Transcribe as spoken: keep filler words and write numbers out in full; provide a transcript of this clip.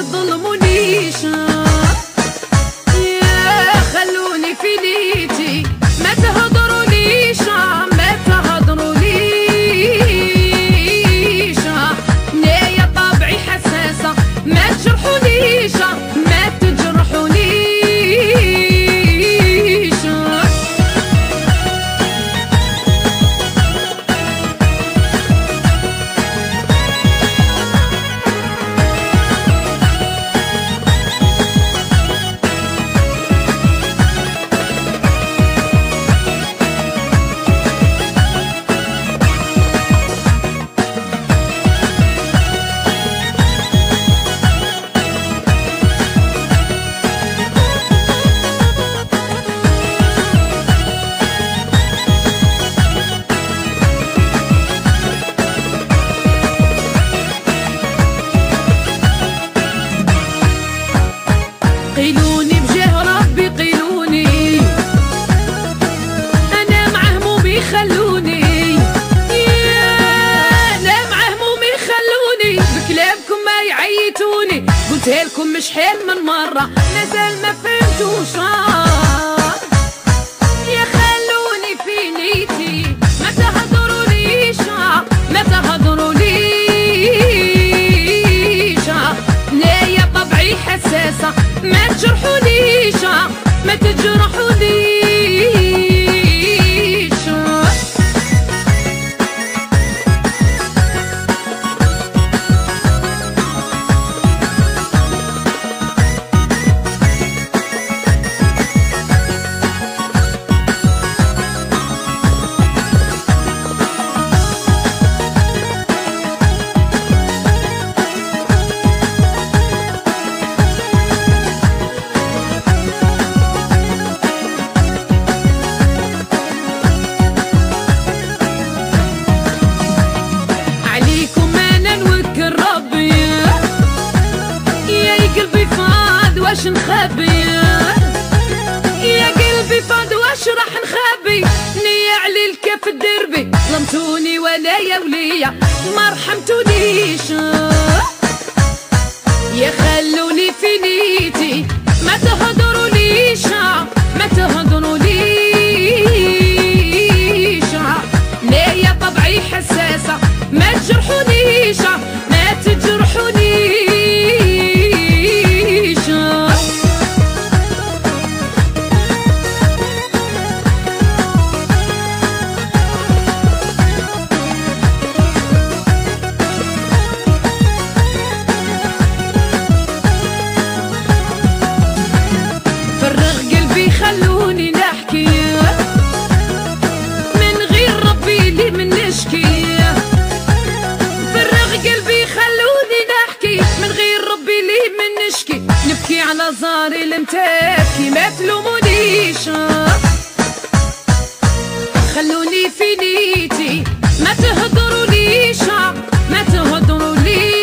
تظلمونيش، يا خلوني في نيتي ما تهضروليش ما تهضروليش، نايا طبعي حساسة ما تجرحونيش ما تجرحونيش. قيلوني بجاه ربي قيلوني، أنا مع همومي خلوني، أنا مع همومي خلوني، بكلامكم ما يعيتوني، قلتها لكم مش حيل من مرة مازال ما فهمتوش، يا خلوني في نيتي ما تهضروليش ما تهضروليش، نايا طبعي حساسة ما تجرحونيش ما تجرحونيش. واش نخبي يا قلبي فاض واش راح نخبي، نية علي الكاف الدربي ظلمتوني ولا يا وليا ما رحمتونيش، يا خلوني في نيتي ما تهضروليش ما تهضروليش، نية طبعي حساسة ما تجرحونيش ما تجرحونيش. خلوني نحكي من غير ربي لي من نشكي، فرغ قلبي خلوني نحكي من غير ربي لي من نشكي، نبكي على زاري المتبكي ما تلومونيش، خلوني في نيتي ما تهضروليش ما تهضروليش.